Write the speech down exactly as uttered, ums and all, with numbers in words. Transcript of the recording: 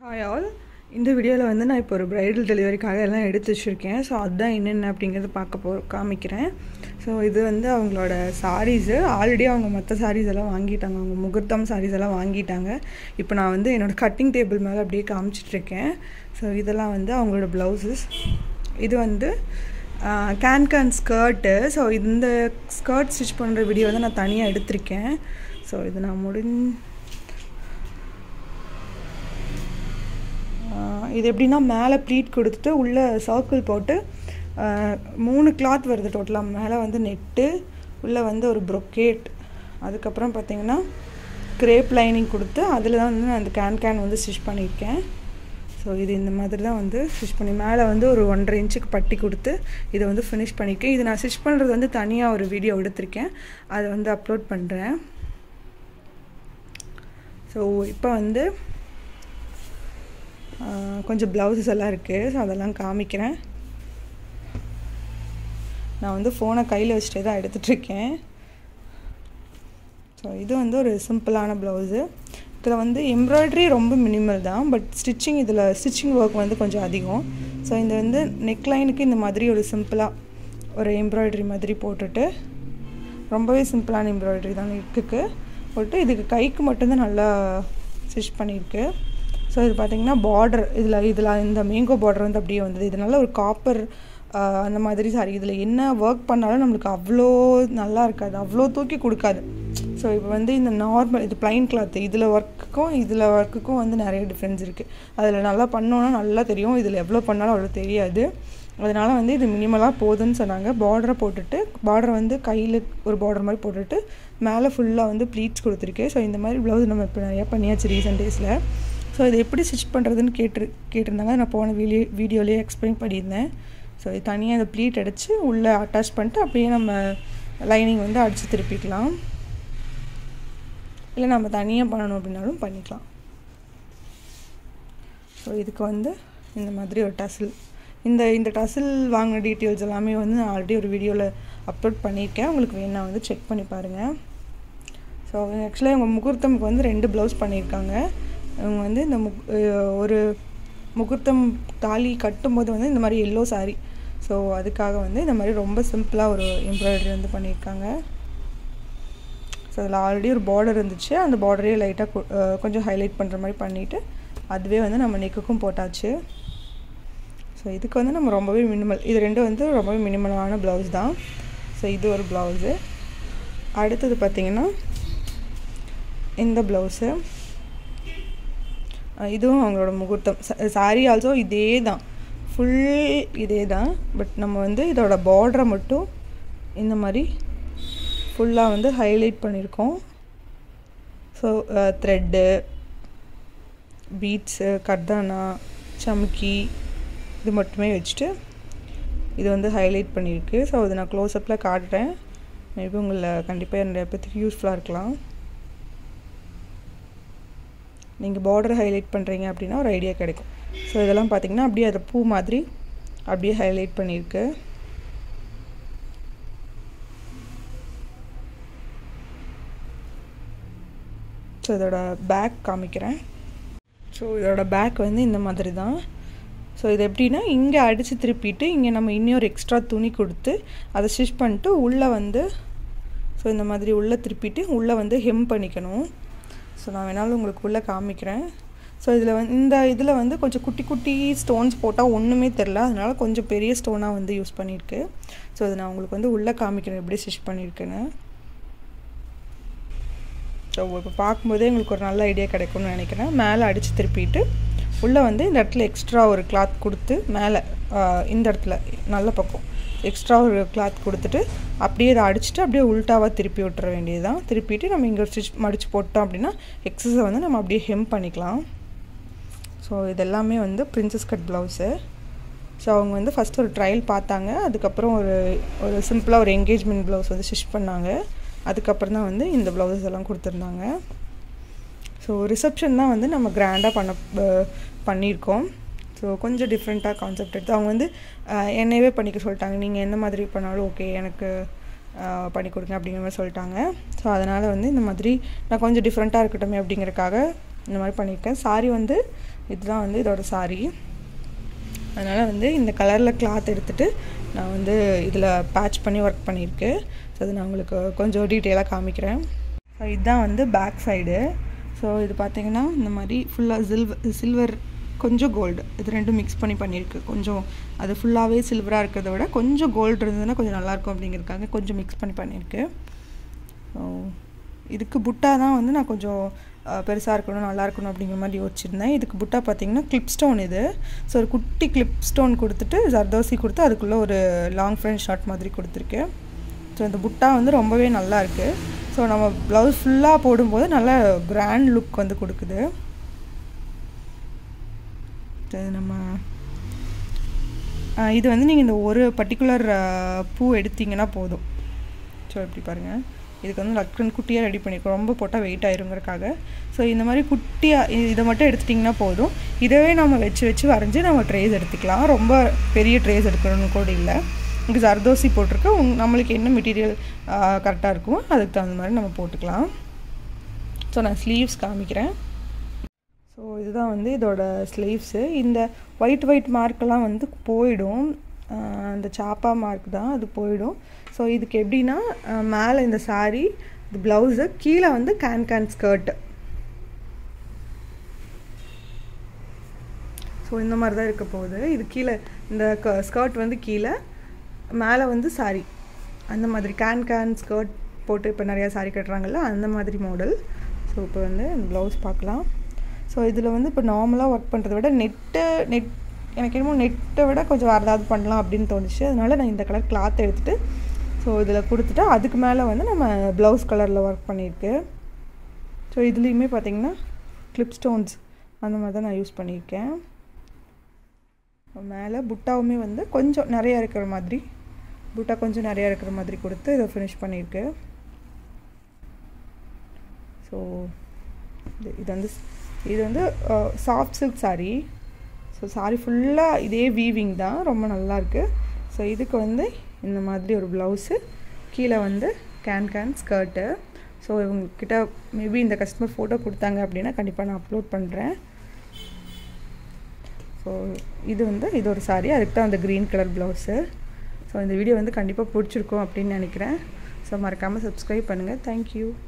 Hi all. இந்த வீடியோவில் வந்து நான் இப்போ ஒரு பிரைடல் டெலிவரிக்காக எல்லாம் எடுத்து வச்சுருக்கேன். ஸோ அதுதான் என்னென்ன அப்படிங்கிறது பார்க்க போ காமிக்கிறேன். ஸோ இது வந்து அவங்களோட சாரீஸு. ஆல்ரெடி அவங்க மற்ற சாரீஸ் எல்லாம் வாங்கிட்டாங்க, அவங்க முகூர்த்தம் சாரீஸ் எல்லாம் வாங்கிட்டாங்க. இப்போ நான் வந்து என்னோடய கட்டிங் டேபிள் மேலே அப்படியே காமிச்சிட்ருக்கேன். ஸோ இதெல்லாம் வந்து அவங்களோட ப்ளவுஸஸ். இது வந்து கேன் கேன் ஸ்கர்ட்டு. ஸோ இந்த ஸ்கர்ட் ஸ்டிச் பண்ணுற வீடியோ வந்து நான் தனியாக எடுத்திருக்கேன். ஸோ இது நான் முடிஞ் இது எப்படின்னா மேலே ப்ளீட் கொடுத்துட்டு உள்ளே சர்க்கிள் போட்டு மூணு கிளாத் வருது டோட்டலாக. மேலே வந்து நெட்டு, உள்ளே வந்து ஒரு ப்ரொக்கேட், அதுக்கப்புறம் பார்த்திங்கன்னா கிரேப் லைனிங் கொடுத்து அதில் தான் வந்து நான் அந்த கேன் கேன் வந்து ஸ்டிச் பண்ணியிருக்கேன். ஸோ இது இந்த மாதிரி தான் வந்து ஸ்டிச் பண்ணி மேலே வந்து ஒரு ஒன்றரை இன்ச்சுக்கு பட்டி கொடுத்து இதை வந்து ஃபினிஷ் பண்ணியிருக்கேன். இது நான் ஸ்டிச் பண்ணுறது வந்து தனியாக ஒரு வீடியோ எடுத்திருக்கேன், அதை வந்து அப்லோட் பண்ணுறேன். ஸோ இப்போ வந்து கொஞ்சம் ப்ளவுஸஸ் எல்லாம் இருக்குது. ஸோ அதெல்லாம் காமிக்கிறேன். நான் வந்து ஃபோனை கையில் வச்சுட்டே தான் எடுத்துகிட்ருக்கேன். ஸோ இது வந்து ஒரு சிம்பிளான ப்ளவுஸு. இதில் வந்து எம்ப்ராய்டரி ரொம்ப மினிமல் தான், பட் ஸ்டிச்சிங் இதில் ஸ்டிச்சிங் ஒர்க் வந்து கொஞ்சம் அதிகம். ஸோ இந்த வந்து நெக்லைனுக்கு இந்த மாதிரி ஒரு சிம்பிளாக ஒரு எம்ப்ராய்டரி மாதிரி போட்டுட்டு, ரொம்பவே சிம்பிளான எம்ப்ராய்டரி தான் நெக்குக்கு போட்டு, இதுக்கு கைக்கு மட்டும்தான் நல்லா ஸ்டிச் பண்ணியிருக்கு. ஸோ இது பார்த்திங்கன்னா பார்டர் இதில் இதில் இந்த மேங்கோ பார்டர் வந்து அப்படியே வந்தது. இது நல்ல ஒரு காப்பர் அந்த மாதிரி சாரி. இதில் என்ன ஒர்க் பண்ணாலும் நம்மளுக்கு அவ்வளோ நல்லா இருக்காது, அவ்வளோ தூக்கி கொடுக்காது. ஸோ இப்போ வந்து இந்த நார்மல் இது ப்ளைன் கிளாத்து, இதில் ஒர்க்குக்கும் இதில் ஒர்க்குக்கும் வந்து நிறைய டிஃப்ரென்ஸ் இருக்குது. அதில் நல்லா பண்ணோன்னா நல்லா தெரியும், இதில் எவ்வளோ பண்ணாலும் அவ்வளோ தெரியாது. அதனால் வந்து இது மினிமலாக போதுன்னு சொன்னாங்க. பார்டரை போட்டுட்டு, பார்டரை வந்து கையில் ஒரு பார்டர் மாதிரி போட்டுட்டு மேலே ஃபுல்லாக வந்து ப்ளீட்ஸ் கொடுத்துருக்கேன். ஸோ இந்த மாதிரி ப்ளவுஸ் நம்ம இப்போ நிறையா பண்ணியாச்சு ரீசெண்ட் டேஸில். ஸோ இது எப்படி ஸ்டிச் பண்ணுறதுன்னு கேட்டு கேட்டிருந்தாங்க. நான் போன வீடியோ வீடியோலேயே எக்ஸ்பிளைன் பண்ணியிருந்தேன். ஸோ இது தனியாக இந்த ப்ளீட் அடித்து உள்ளே அட்டாச் பண்ணிட்டு அப்படியே நம்ம லைனிங் வந்து அடித்து திருப்பிக்கலாம். இல்லை நம்ம தனியாக பண்ணணும் அப்படின்னாலும் பண்ணிக்கலாம். ஸோ இதுக்கு வந்து இந்த மாதிரி ஒரு டசில், இந்த இந்த டசில் வாங்கின டீட்டெயில்ஸ் எல்லாமே வந்து நான் ஆல்ரெடி ஒரு வீடியோவில் அப்லோட் பண்ணியிருக்கேன். உங்களுக்கு வேணா வந்து செக் பண்ணி பாருங்கள். ஸோ ஆக்சுவலாக இவங்க முகூர்த்தமுக்கு வந்து ரெண்டு ப்ளவுஸ் பண்ணியிருக்காங்க. இவங்க வந்து இந்த முக் ஒரு முகூர்த்தம் தாலி கட்டும்போது வந்து இந்த மாதிரி எல்லோ சாரீ. ஸோ அதுக்காக வந்து இந்த மாதிரி ரொம்ப சிம்பிளாக ஒரு எம்ப்ராய்டரி வந்து பண்ணியிருக்காங்க. ஸோ அதில் ஆல்ரெடி ஒரு பார்டர் இருந்துச்சு, அந்த பார்டரே லைட்டாக கொஞ்சம் ஹைலைட் பண்ணுற மாதிரி பண்ணிவிட்டு அதுவே வந்து நம்ம நெக்குக்கும் போட்டாச்சு. ஸோ இதுக்கு வந்து நம்ம ரொம்பவே மினிமல், இது ரெண்டும் வந்து ரொம்பவே மினிமலான ப்ளவுஸ் தான். ஸோ இது ஒரு ப்ளவுஸு. அடுத்தது பார்த்திங்கன்னா இந்த ப்ளவுஸு, இதுவும் அவங்களோட முகூர்த்தம் சாரீ. ஆல்சோ இதே தான், ஃபுல் இதே தான். பட் நம்ம வந்து இதோட பார்டரை மட்டும் இந்த மாதிரி ஃபுல்லாக வந்து ஹைலைட் பண்ணியிருக்கோம். ஸோ த்ரெட்டு, பீட்ஸு, கர்தானா, சம்கி இது மட்டுமே வச்சுட்டு இது வந்து ஹைலைட் பண்ணியிருக்கு. ஸோ அது நான் க்ளோஸ்அப்பில் காட்டுறேன். மேபி உங்களை கண்டிப்பாக நிறைய பேருக்கு யூஸ்ஃபுல்லாக இருக்கலாம். நீங்கள் பார்டர் ஹைலைட் பண்ணுறீங்க அப்படின்னா ஒரு ஐடியா கிடைக்கும். ஸோ இதெல்லாம் பார்த்திங்கன்னா அப்படியே அதை பூ மாதிரி அப்படியே ஹைலைட் பண்ணியிருக்கு. ஸோ இதோட பேக் காமிக்கிறேன். ஸோ இதோட பேக் வந்து இந்த மாதிரி தான். ஸோ இது எப்படின்னா இங்கே அடித்து திருப்பிட்டு இங்கே நம்ம இன்னொரு எக்ஸ்ட்ரா துணி கொடுத்து அதை ஸ்டிச் பண்ணிட்டு உள்ளே வந்து ஸோ இந்த மாதிரி உள்ளே திருப்பிட்டு உள்ளே வந்து ஹெம் பண்ணிக்கணும். ஸோ நான் வேணாலும் உங்களுக்கு உள்ளே காமிக்கிறேன். ஸோ இதில் வந்து இந்த இதில் வந்து கொஞ்சம் குட்டி குட்டி ஸ்டோன்ஸ் போட்டால் ஒன்றுமே தெரில, அதனால் கொஞ்சம் பெரிய ஸ்டோனாக வந்து யூஸ் பண்ணியிருக்கு. ஸோ இது நான் உங்களுக்கு வந்து உள்ளே காமிக்கிறேன் எப்படி ஸ்டிச் பண்ணியிருக்கேன்னு. ஸோ இப்போ பார்க்கும்போதே உங்களுக்கு ஒரு நல்ல ஐடியா கிடைக்கும்னு நினைக்கிறேன். மேலே அடித்து திருப்பிட்டு உள்ளே வந்து இந்த இடத்துல எக்ஸ்ட்ரா ஒரு கிளாத் கொடுத்து மேலே இந்த இடத்துல நல்ல பக்கம் எக்ஸ்ட்ரா ஒரு கிளாத் கொடுத்துட்டு அப்படியே இதை அடிச்சுட்டு அப்படியே உல்ட்டாவாக திருப்பி விட்டுற வேண்டியது தான். திருப்பிட்டு நம்ம இங்கே ஸ்டிச் மடித்து போட்டோம் அப்படின்னா எக்ஸஸை வந்து நம்ம அப்படியே ஹெம் பண்ணிக்கலாம். ஸோ இதெல்லாமே வந்து பிரின்சஸ் கட் ப்ளவுஸு. ஸோ அவங்க வந்து ஃபஸ்ட்டு ஒரு ட்ரையல் பார்த்தாங்க, அதுக்கப்புறம் ஒரு ஒரு சிம்பிளாக ஒரு என்கேஜ்மெண்ட் ப்ளவுஸ் வந்து ஸ்டிச் பண்ணாங்க. அதுக்கப்புறம் தான் வந்து இந்த ப்ளவுஸஸ் எல்லாம் கொடுத்துருந்தாங்க. ஸோ ரிசப்ஷன் தான் வந்து நம்ம கிராண்டாக பண்ண பண்ணியிருக்கோம். ஸோ கொஞ்சம் டிஃப்ரெண்ட்டாக கான்செப்ட் எடுத்து அவங்க வந்து என்னையவே பண்ணிக்க சொல்லிட்டாங்க. நீங்கள் என்ன மாதிரி பண்ணாலும் ஓகே, எனக்கு பண்ணி கொடுங்க அப்படிங்கிற மாதிரி சொல்லிட்டாங்க. ஸோ அதனால் வந்து இந்த மாதிரி நான் கொஞ்சம் டிஃப்ரெண்ட்டாக இருக்கட்டும் அப்படிங்கிறக்காக இந்த மாதிரி பண்ணியிருக்கேன். சாரி வந்து இதுதான் வந்து இதோட சாரீ. அதனால் வந்து இந்த கலரில் கிளாத் எடுத்துகிட்டு நான் வந்து இதில் பேட்ச் பண்ணி ஒர்க் பண்ணியிருக்கேன். ஸோ அது நான் உங்களுக்கு கொஞ்சம் டீட்டெயிலாக காமிக்கிறேன். ஸோ இதுதான் வந்து பேக் சைடு. ஸோ இது பார்த்திங்கன்னா இந்த மாதிரி ஃபுல்லாக சில்வர் சில்வர் கொஞ்சம் கோல்டு இது ரெண்டும் மிக்ஸ் பண்ணி பண்ணியிருக்கு. கொஞ்சம் அது ஃபுல்லாகவே சில்வராக இருக்கிறத விட கொஞ்சம் கோல்டு இருந்ததுன்னா கொஞ்சம் நல்லாயிருக்கும் அப்படிங்கிறதுக்காக கொஞ்சம் மிக்ஸ் பண்ணி பண்ணியிருக்கு. ஸோ இதுக்கு புட்டா தான் வந்து நான் கொஞ்சம் பெருசாக இருக்கணும் நல்லா இருக்கணும் அப்படிங்கிற மாதிரி யோசிச்சிருந்தேன். இதுக்கு புட்டா பார்த்திங்கன்னா கிளிப் ஸ்டோன் இது. ஸோ ஒரு குட்டி கிளிப் ஸ்டோன் கொடுத்துட்டு ஜர்தோசி கொடுத்து அதுக்குள்ளே ஒரு லாங் ஃப்ரண்ட் ஷார்ட் மாதிரி கொடுத்துருக்கேன். ஸோ இந்த புட்டா வந்து ரொம்பவே நல்லா இருக்குது. ஸோ நம்ம ப்ளவுஸ் ஃபுல்லாக போடும்போது நல்லா கிராண்ட் லுக் வந்து கொடுக்குது. நம்ம இது வந்து நீங்கள் இந்த ஒரு பர்டிகுலர் பூ எடுத்திங்கன்னா போதும். ஸோ எப்படி பாருங்கள், இதுக்கு வந்து லக்கன் குட்டியாக ரெடி பண்ணியிருக்கோம். ரொம்ப போட்டால் வெயிட் ஆயிருங்கிறக்காக. ஸோ இந்த மாதிரி குட்டியாக இதை மட்டும் எடுத்துட்டிங்கன்னா போதும். இதவே நம்ம வச்சு வச்சு வரைஞ்சி நம்ம ட்ரேஸ் எடுத்துக்கலாம். ரொம்ப பெரிய ட்ரேஸ் எடுக்கணும்னு கூட இல்லை. இங்கே ஜர்தோசி போட்டிருக்கு. உங் நம்மளுக்கு என்ன மெட்டீரியல் கரெக்டாக இருக்குமோ அதுக்கு தகுந்த மாதிரி நம்ம போட்டுக்கலாம். ஸோ நான் ஸ்லீவ்ஸ் காமிக்கிறேன். ஸோ இதுதான் வந்து இதோட ஸ்லீவ்ஸு. இந்த ஒயிட் ஒயிட் மார்க்கெல்லாம் வந்து போயிடும். அந்த சாப்பா மார்க் தான் அது போயிடும். ஸோ இதுக்கு எப்படின்னா மேலே இந்த சாரீ இந்த ப்ளவுஸு கீழே வந்து கேன் கேன் ஸ்கர்ட்டு. ஸோ இந்த மாதிரி தான் இருக்க போகுது. இது கீழே இந்த க ஸ்கர்ட் வந்து கீழே மேலே வந்து சாரீ அந்த மாதிரி கேன் கேன் ஸ்கர்ட் போட்டு இப்போ நிறையா சாரீ கட்டுறாங்கல்ல அந்த மாதிரி மாடல். ஸோ இப்போ வந்து இந்த ப்ளவுஸ் பார்க்கலாம். ஸோ இதில் வந்து இப்போ நார்மலாக ஒர்க் பண்ணுறத விட நெட்டு நெட் எனக்கு என்னமோ நெட்டை விட கொஞ்சம் வேறு ஏதாவது பண்ணலாம் அப்படின்னு தோணுச்சு. அதனால நான் இந்த கலர் கிளாத் எடுத்துகிட்டு ஸோ இதில் கொடுத்துட்டு அதுக்கு மேலே வந்து நம்ம ப்ளவுஸ் கலரில் ஒர்க் பண்ணியிருக்கு. ஸோ இதுலேயுமே பார்த்திங்கன்னா கிளிப் ஸ்டோன்ஸ் அந்த மாதிரி தான் நான் யூஸ் பண்ணியிருக்கேன். மேலே புட்டாவுமே வந்து கொஞ்சம் நிறையா இருக்கிற மாதிரி புட்டா கொஞ்சம் நிறையா இருக்கிற மாதிரி கொடுத்து இதை ஃபினிஷ் பண்ணியிருக்கு. ஸோ இது இது வந்து இது வந்து soft silk sari. So sari ஃபுல்லாக இதே வீவிங் தான், ரொம்ப நல்லாயிருக்கு. ஸோ இதுக்கு வந்து இந்த மாதிரி ஒரு ப்ளவுஸு கீழே வந்து கேன் கேன் ஸ்கர்ட்டு. ஸோ இவங்கக்கிட்ட மேபி இந்த கஸ்டமர் ஃபோட்டோ கொடுத்தாங்க அப்படின்னா கண்டிப்பாக நான் அப்லோட் பண்ணுறேன். ஸோ இது வந்து இது ஒரு சாரீ, அதுக்கு தான் அந்த க்ரீன் கலர் ப்ளவுஸு. ஸோ இந்த வீடியோ வந்து கண்டிப்பாக பிடிச்சிருக்கும் அப்படின்னு நினைக்கிறேன். ஸோ மறக்காமல் சப்ஸ்கிரைப் பண்ணுங்கள். தேங்க்யூ.